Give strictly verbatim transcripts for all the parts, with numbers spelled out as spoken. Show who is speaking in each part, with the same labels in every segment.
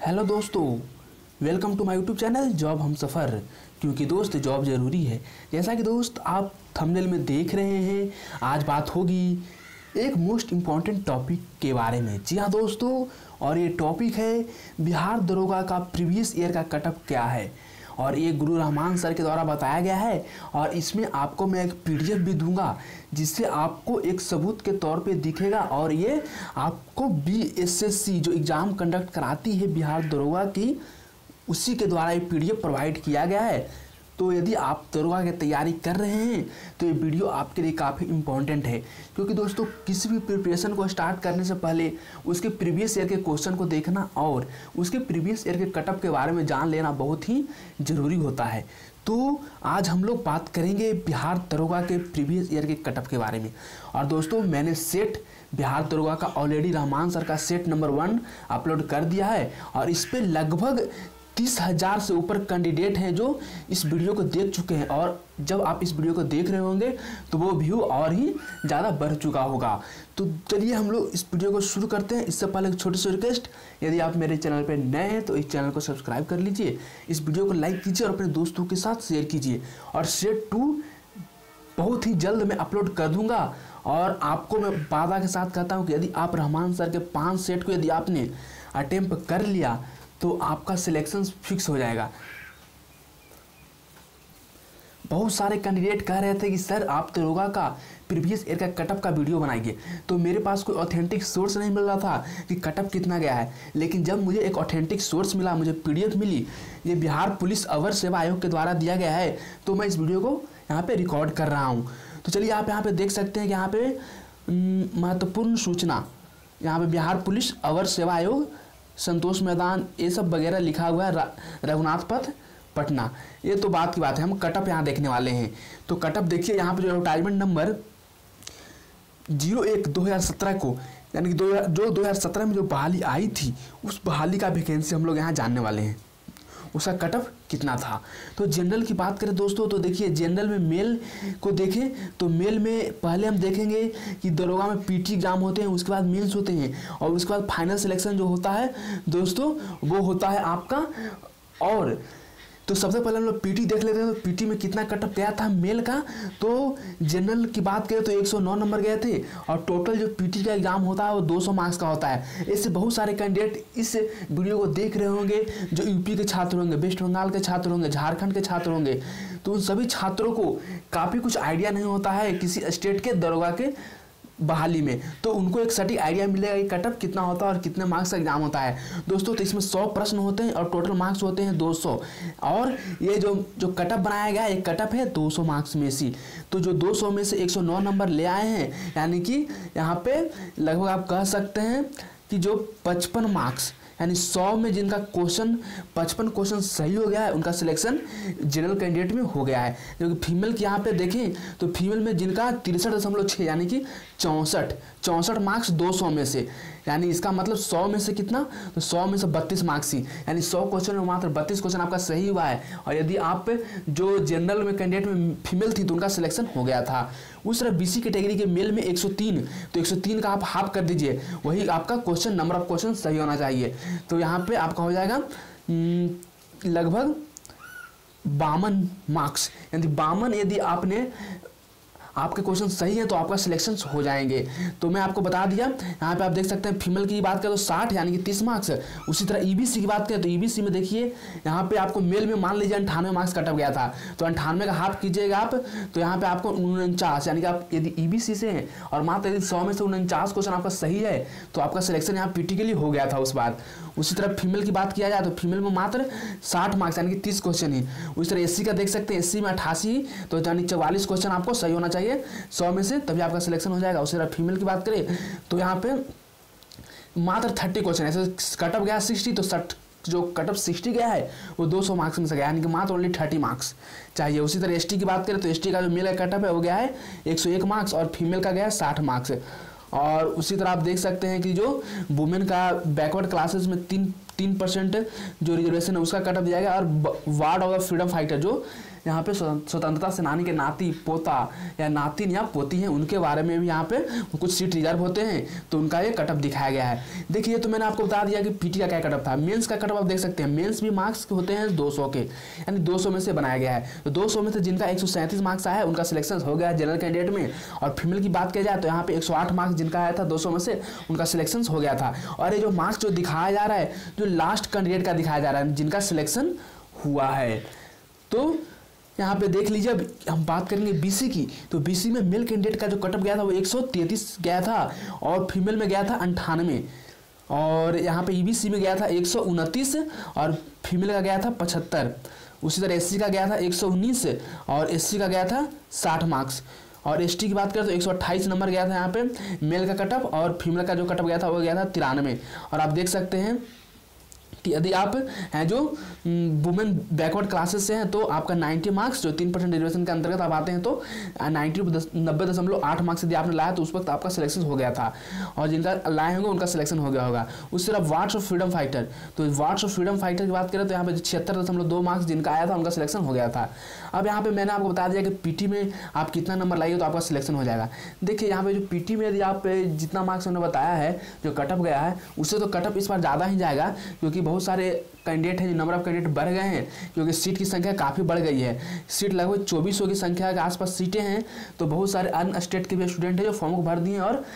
Speaker 1: Hello दोस्तों, welcome to my YouTube channel job हम सफ़र। क्योंकि दोस्त जॉब ज़रूरी है। जैसा कि दोस्त आप थंबनेल में देख रहे हैं, आज बात होगी एक मोस्ट इम्पॉर्टेंट टॉपिक के बारे में। जी हाँ दोस्तों, और ये टॉपिक है बिहार दरोगा का प्रीवियस ईयर का कटअप क्या है। और ये गुरु रहमान सर के द्वारा बताया गया है। और इसमें आपको मैं एक पीडीएफ भी दूंगा जिससे आपको एक सबूत के तौर पे दिखेगा। और ये आपको बीएसएससी जो एग्ज़ाम कंडक्ट कराती है बिहार दरोगा की, उसी के द्वारा ये पीडीएफ प्रोवाइड किया गया है। तो यदि आप दरोगा की तैयारी कर रहे हैं तो ये वीडियो आपके लिए काफ़ी इम्पॉर्टेंट है। क्योंकि दोस्तों किसी भी प्रिपरेशन को स्टार्ट करने से पहले उसके प्रीवियस ईयर के क्वेश्चन को देखना और उसके प्रीवियस ईयर के कटअप के बारे में जान लेना बहुत ही ज़रूरी होता है। तो आज हम लोग बात करेंगे बिहार दरोगा के प्रीवियस ईयर के कटअप के बारे में। और दोस्तों मैंने सेट बिहार दरोगा का ऑलरेडी रहमान सर का सेट नंबर वन अपलोड कर दिया है। और इस पर लगभग तीस हज़ार से ऊपर कैंडिडेट हैं जो इस वीडियो को देख चुके हैं। और जब आप इस वीडियो को देख रहे होंगे तो वो व्यू और ही ज़्यादा बढ़ चुका होगा। तो चलिए हम लोग इस वीडियो को शुरू करते हैं। इससे पहले एक छोटी सी रिक्वेस्ट, यदि आप मेरे चैनल पर नए हैं तो इस चैनल को सब्सक्राइब कर लीजिए, इस वीडियो को लाइक कीजिए और अपने दोस्तों के साथ शेयर कीजिए। और सेट टू बहुत ही जल्द मैं अपलोड कर दूंगा। और आपको मैं वादा के साथ कहता हूँ कि यदि आप रहमान सर के पाँच सेट को यदि आपने अटेम्प्ट कर लिया तो आपका सिलेक्शन फिक्स हो जाएगा। बहुत सारे कैंडिडेट कह रहे थे कि सर आप दरोगा का प्रीवियस ईयर का कटअप का वीडियो बनाइए। तो मेरे पास कोई ऑथेंटिक सोर्स नहीं मिल रहा था कि कटअप कितना गया है। लेकिन जब मुझे एक ऑथेंटिक सोर्स मिला, मुझे पीडीएफ मिली, ये बिहार पुलिस अवर सेवा आयोग के द्वारा दिया गया है, तो मैं इस वीडियो को यहाँ पे रिकॉर्ड कर रहा हूँ। तो चलिए आप यहाँ पे देख सकते हैं कि यहाँ पे महत्वपूर्ण सूचना, यहाँ पे बिहार पुलिस अवर सेवा आयोग संतोष मैदान ये सब वगैरह लिखा हुआ है, रघुनाथ पथ पटना। ये तो बात की बात है, हम कटअप यहाँ देखने वाले हैं। तो कटअप देखिए, यहाँ पे जो एडवर्टाइजमेंट नंबर जीरो एक दो हज़ार सत्रह को, यानी कि दो जो दो हज़ार सत्रह में जो बहाली आई थी, उस बहाली का वैकेंसी हम लोग यहाँ जानने वाले हैं, उसका कटअप कितना था। तो जनरल की बात करें दोस्तों तो देखिए, जनरल में मेल को देखें तो मेल में पहले हम देखेंगे कि दरोगा में पीटी एग्जाम होते हैं, उसके बाद मेंस होते हैं, और उसके बाद फाइनल सिलेक्शन जो होता है दोस्तों वो होता है आपका। और तो सबसे पहले हम लोग पीटी देख लेते हैं। तो पीटी में कितना कटअप गया था मेल का। तो जनरल की बात करें तो एक सौ नौ नंबर गए थे। और टोटल जो पीटी का एग्जाम होता है वो दो सौ मार्क्स का होता है। इससे बहुत सारे कैंडिडेट इस वीडियो को देख रहे होंगे जो यूपी के छात्र होंगे, वेस्ट बंगाल के छात्र होंगे, झारखंड के छात्र होंगे। तो उन सभी छात्रों को काफ़ी कुछ आइडिया नहीं होता है किसी स्टेट के दरोगा के बहाली में। तो उनको एक सटीक आइडिया मिलेगा कि कटअप कितना होता है और कितने मार्क्स का एग्जाम होता है दोस्तों। तो इसमें सौ प्रश्न होते हैं और टोटल मार्क्स होते हैं दो सौ। और ये जो जो कटअप बनाया गया है, एक कटअप है दो सौ मार्क्स में से। तो जो दो सौ में से एक सौ नौ नंबर ले आए हैं, यानी कि यहाँ पे लगभग आप कह सकते हैं कि जो पचपन मार्क्स, यानी सौ में जिनका क्वेश्चन पचपन क्वेश्चन सही हो गया है, उनका सिलेक्शन जनरल कैंडिडेट में हो गया है। क्योंकि फीमेल की यहाँ पे देखें तो फीमेल में जिनका तिरसठ दशमलव छः यानी कि चौंसठ चौंसठ मार्क्स दो सौ में से, यानी इसका मतलब सौ में से कितना, तो सौ में से बत्तीस मार्क्स ही, यानी सौ क्वेश्चन में मात्र बत्तीस क्वेश्चन आपका सही हुआ है। और यदि आप जो जनरल में कैंडिडेट में फीमेल थी तो उनका सिलेक्शन हो गया था। उस तरह बीसी कैटेगरी के मेल में एक सौ तीन, तो एक सौ तीन का आप हाफ कर दीजिए, वही आपका क्वेश्चन नंबर ऑफ क्वेश्चन सही होना चाहिए। तो यहाँ पे आपका हो जाएगा लगभग बावन मार्क्स, यानी बावन यदि आपने आपके क्वेश्चन सही है तो आपका सिलेक्शन हो जाएंगे। तो मैं आपको बता दिया। यहाँ पे आप देख सकते हैं फीमेल की बात करें तो साठ यानी कि तीस मार्क्स। उसी तरह ईबीसी की बात करें तो ईबीसी में देखिए यहाँ पे आपको मेल में मान लीजिए अंठानवे मार्क्स कटअप गया था, तो अंठानवे का हाफ कीजिएगा आप, तो यहाँ पे आपको उनचास, यानी कि आप यदि ईबीसी से हैं और मात्र यदि सौ में से उनचास क्वेश्चन आपका सही है तो आपका सिलेक्शन यहाँ पीटी के लिए हो गया था उस बार। उसी तरह फीमेल की बात किया जाए तो फीमेल में मात्र साठ मार्क्स यानी कि तीस क्वेश्चन ही। उसी तरह एससी का देख सकते हैं, एससी में अट्ठासी, तो यानी चौवालीस क्वेश्चन आपको सही होना चाहिए सौ में से, तभी आपका सिलेक्शन हो जाएगा। उसी तरह फीमेल की बात करें तो यहाँ पे मात्र तीस क्वेश्चन, ऐसे कटअप गया साठ, तो साठ जो कटअप साठ गया है वो दो सौ मार्क्स में से गया, यानी कि मात्र ओनली तीस मार्क्स चाहिए। उसी तरह एसटी की बात करें तो एसटी का जो मेल का कटअप है वो गया है एक सौ एक मार्क्स और फीमेल का गया है साठ मार्क्स। और उसी तरह आप देख सकते हैं कि जो वुमेन का बैकवर्ड क्लासेस में तीन तीन परसेंट जो रिजर्वेशन है उसका कटअप दिया गया। और वार्ड ऑफ फ्रीडम फाइटर जो यहाँ पे स्वतंत्रता सेनानी के नाती पोता या नातिन या पोती हैं, उनके बारे में भी यहाँ पे कुछ सीट रिजर्व होते हैं, तो उनका ये कटअप दिखाया गया है। देखिए तो मैंने आपको बता दिया कि पीटी का क्या कटअप था। मेंस का कटअप आप देख सकते हैं, मेंस भी मार्क्स होते हैं दो सौ के, यानी दो सौ में से बनाया गया है। तो दो सौ में से जिनका एक सौ सैंतीस मार्क्स आया है उनका सिलेक्शन हो गया है जनरल कैंडिडेट में। और फीमेल की बात की जाए तो यहाँ पे एक सौ आठ मार्क्स जिनका आया था दो सौ में से, उनका सिलेक्शन हो गया था। और ये जो मार्क्स जो दिखाया जा रहा है, जो लास्ट कैंडिडेट का दिखाया जा रहा है जिनका सिलेक्शन हुआ है। तो यहाँ पे देख लीजिए, अब हम बात करेंगे बीसी की, तो बीसी में मेल कैंडिडेट का जो कटअप गया था वो एक सौ तैंतीस गया था और फीमेल में गया था अंठानवे। और यहाँ पे ईबीसी में गया था एक सौ उनतीस और फीमेल का गया था पचहत्तर। उसी तरह एससी का गया था एक सौ उन्नीस और एससी का गया था साठ मार्क्स। और एसटी की बात करें तो एक सौ अट्ठाईस नंबर गया था यहाँ पे मेल का कटअप, और फीमेल का जो कटअप गया था वो गया था तिरानवे। और आप देख सकते हैं कि यदि आप हैं जो वुमेन बैकवर्ड क्लासेस से हैं तो आपका नब्बे मार्क्स जो तीन परसेंट रिजर्वेशन के अंतर्गत आप आते हैं तो नब्बे नब्बे दशमलव आठ मार्क्स यदि आपने लाया तो उस वक्त आपका सिलेक्शन हो गया था, और जिनका लाए होंगे उनका सिलेक्शन हो गया होगा। उससे तरफ वार्ड्स ऑफ फ्रीडम फाइटर, तो वार्ड्स ऑफ फ्रीडम फाइटर की बात करें तो यहाँ पे छिहत्तर दशमलव दो मार्क्स जिनका आया था उनका सिलेक्शन हो गया था। अब यहाँ पे मैंने आपको बता दिया कि पीटी में आप कितना नंबर लाइए तो आपका सिलेक्शन हो जाएगा। देखिए यहाँ पे जो पीटी में यदि आप जितना मार्क्स उन्होंने बताया है जो कटअप गया है उससे तो कटअप इस बार ज़्यादा ही जाएगा, क्योंकि बहुत सारे कैंडिडेट हैं, जो नंबर ऑफ कैंडिडेट बढ़ गए हैं, क्योंकि सीट की संख्या काफ़ी बढ़ गई है। सीट लगभग चौबीस सौ की संख्या के आसपास सीटें हैं, तो बहुत सारे अन्य स्टेट के भी स्टूडेंट हैं जो फॉर्म को भर दिए हैं। और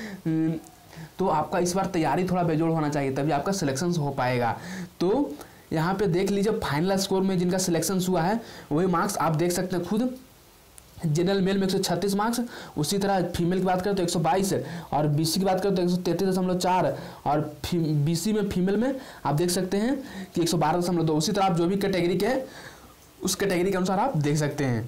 Speaker 1: तो आपका इस बार तैयारी थोड़ा बेजोड़ होना चाहिए, तभी आपका सिलेक्शन हो पाएगा। तो यहाँ पे देख लीजिए फाइनल स्कोर में जिनका सिलेक्शन हुआ है वही मार्क्स आप देख सकते हैं खुद। जनरल मेल में एक सौ छत्तीस मार्क्स, उसी तरह फीमेल की बात करें तो एक सौ बाईस, और बीसी की बात करें तो एक सौ तैंतीस दशमलव चार, और बीसी में फीमेल में आप देख सकते हैं कि एक सौ बारह दशमलव दो। उसी तरह आप जो भी कैटेगरी के हैं उस कैटेगरी के अनुसार आप देख सकते हैं।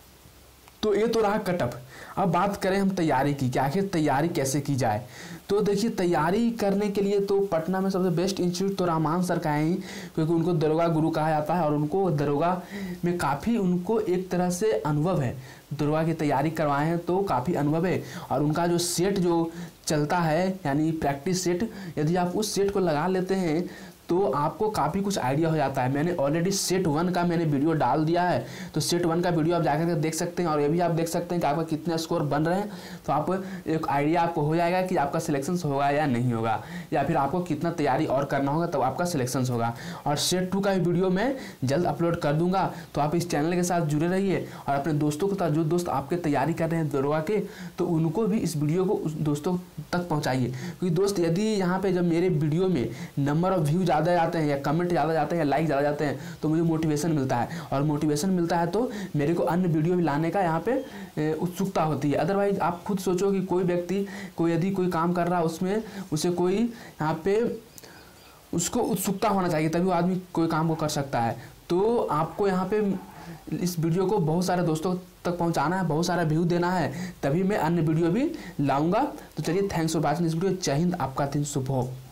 Speaker 1: तो ये तो रहा कटअप। अब बात करें हम तैयारी की कि आखिर तैयारी कैसे की जाए। तो देखिए तैयारी करने के लिए तो पटना में सबसे बेस्ट इंस्टीट्यूट तो रहमान सर का है ही, क्योंकि उनको दरोगा गुरु कहा जाता है और उनको दरोगा में काफ़ी उनको एक तरह से अनुभव है। दरोगा की तैयारी करवाए हैं तो काफ़ी अनुभव है, और उनका जो सेट जो चलता है यानी प्रैक्टिस सेट, यदि आप उस सेट को लगा लेते हैं तो आपको काफ़ी कुछ आइडिया हो जाता है। मैंने ऑलरेडी सेट वन का मैंने वीडियो डाल दिया है, तो सेट वन का वीडियो आप जाकर के देख सकते हैं, और ये भी आप देख सकते हैं कि आपका कितने स्कोर बन रहे हैं। तो आप एक आइडिया आपको हो जाएगा कि आपका सिलेक्शन होगा या नहीं होगा, या फिर आपको कितना तैयारी और करना होगा तब आपका सिलेक्शन होगा। और सेट टू का भी वीडियो मैं जल्द अपलोड कर दूंगा, तो आप इस चैनल के साथ जुड़े रहिए और अपने दोस्तों के साथ, जो दोस्त आपके तैयारी कर रहे हैं दरोगा के, तो उनको भी इस वीडियो को उस दोस्तों तक पहुँचाइए। क्योंकि दोस्त यदि यहाँ पर जब मेरे वीडियो में नंबर ऑफ व्यू ज़्यादा जाते हैं या कमेंट ज़्यादा जाते हैं या लाइक ज़्यादा जाते हैं तो मुझे मोटिवेशन मिलता है, और मोटिवेशन मिलता है तो मेरे को अन्य वीडियो भी लाने का यहाँ पे उत्सुकता होती है। अदरवाइज आप खुद सोचो कि कोई व्यक्ति कोई यदि कोई काम कर रहा है उसमें उसे कोई यहाँ पे उसको उत्सुकता होना चाहिए, तभी वो आदमी कोई काम को कर सकता है। तो आपको यहाँ पे इस वीडियो को बहुत सारे दोस्तों तक पहुंचाना है, बहुत सारा व्यू देना है, तभी मैं अन्य वीडियो भी लाऊंगा। तो चलिए thanks for watching this video. Jai Hind, आपका दिन शुभ हो।